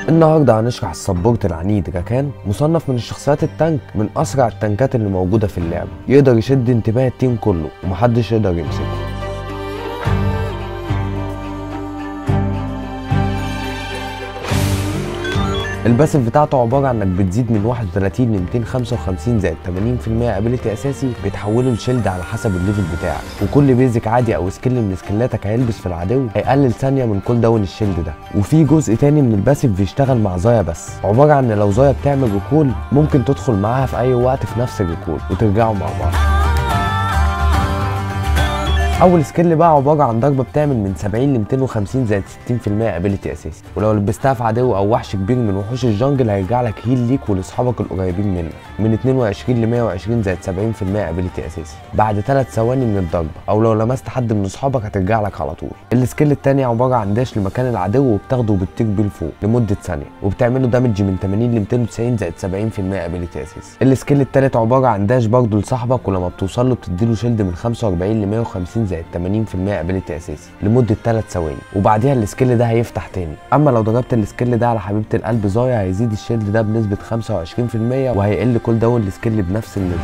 النهارده هنشرح السبورت العنيد راكان، مصنف من الشخصيات التانك من اسرع التانكات اللي موجوده في اللعبه، يقدر يشد انتباه التيم كله ومحدش يقدر يمسكه. الباسف بتاعته عباره عن انك بتزيد من 31 ل 255 زائد 80% ابيليتي اساسي بيتحوله لشيلد على حسب الليفل بتاعك، وكل بيزك عادي او سكيل من سكيلاتك هيلبس في العدو هيقلل ثانيه من كول داون الشيلد ده. وفي جزء تاني من الباسف بيشتغل مع زايا بس، عباره عن ان لو زايا بتعمل ريكول ممكن تدخل معاها في اي وقت في نفس الريكول وترجعوا مع بعض. اول سكيل بقى عباره عن ضربه بتعمل من 70 ل 250 زائد 60% ابيليتي اساسي، ولو لبستها في عدو او وحش كبير من وحوش الجنجل هيرجع لك هيل ليك ولاصحابك القريبين منك من 22 ل 120 زائد 70% ابيليتي اساسي بعد 3 ثواني من الضربه، او لو لمست حد من اصحابك هترجع لك على طول. السكيل الثاني عباره عن داش لمكان العدو وبتاخده وبتطير بيه لفوق لمده ثانيه وبتعمله دامج من 80 ل 290 زائد 70% ابيليتي اساسي. السكيل الثالث عباره عن داش برضه لصاحبك، ولما بتوصل له بتديله شيلد من 45 ل 150 زائد 80% ابيليتي اساسي لمده 3 ثواني، وبعديها السكيل ده هيفتح تاني. اما لو ضربت السكيل ده على حبيبه القلب زايا هيزيد الشيلد ده بنسبه 25% وهيقل كول داون السكيل بنفس النسبه.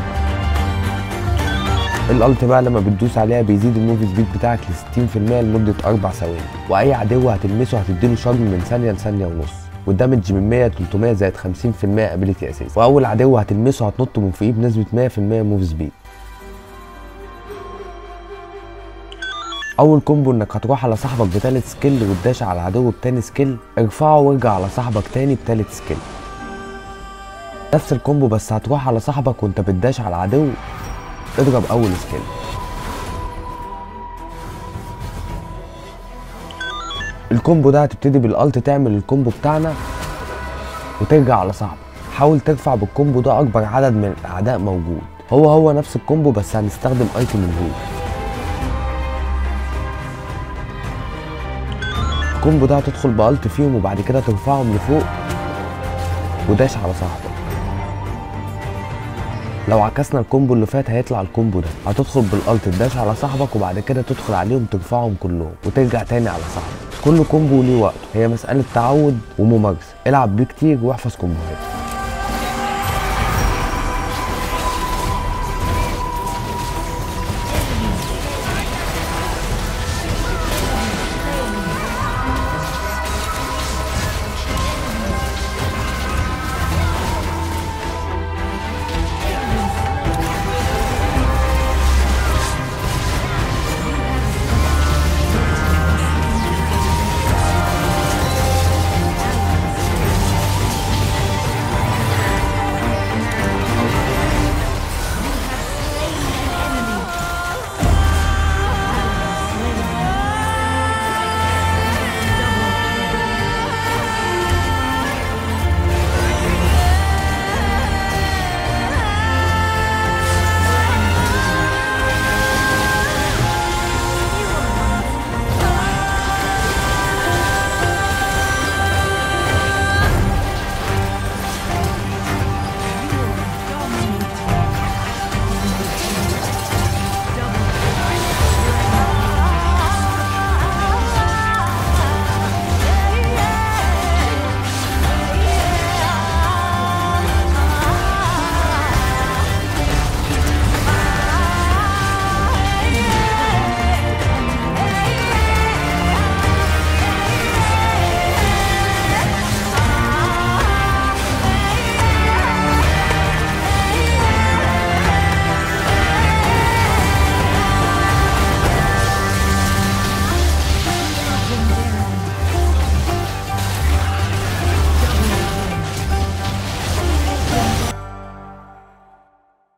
الالت بقى لما بتدوس عليها بيزيد الموف سبيد بتاعك ل 60% لمده 4 ثواني، واي عدو هتلمسه هتديله شارج من ثانيه لثانيه ونص، والدمج من 100 ل 300 زائد 50% ابيليتي اساسي، واول عدو هتلمسه هتنط من فوقيه بنسبه 100% موف سبيد. اول كومبو انك هتروح على صاحبك بتالت سكيل وتداش على العدو بتاني سكيل، ارفعه وارجع على صاحبك تاني بتالت سكيل. نفس الكومبو بس هتروح على صاحبك وانت بتداش على العدو، اضرب اول سكيل. الكومبو ده هتبتدي بالالت تعمل الكومبو بتاعنا وترجع على صاحبك. حاول ترفع بالكومبو ده اكبر عدد من الاعداء موجود، هو نفس الكومبو بس هنستخدم ايتم الهول. الكومبو ده هتدخل بالت فيهم وبعد كده ترفعهم لفوق وداش على صاحبك. لو عكسنا الكومبو اللي فات هيطلع الكومبو ده، هتدخل بالالت تداش على صاحبك وبعد كده تدخل عليهم ترفعهم كلهم وترجع تاني على صاحبك. كل كومبو ليه وقته، هي مسألة تعود وممارسة، العب بيه كتير واحفظ كومبوهات.